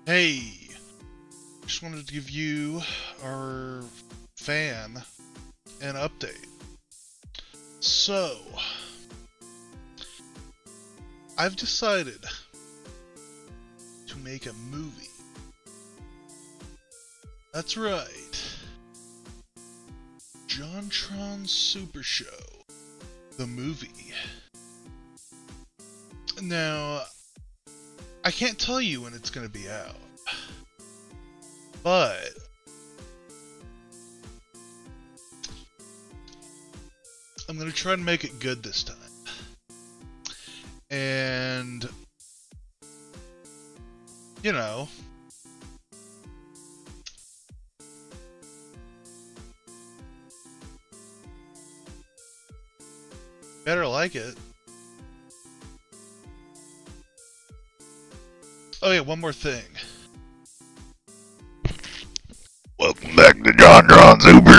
Hey, just wanted to give you, our fan, an update. So, I've decided to make a movie. That's right. JohnTronSuperShow, the movie. Now, I can't tell you when it's going to be out, but I'm going to try and make it good this time. And, you know, better like it. Oh yeah, one more thing. Welcome back to JohnTron Super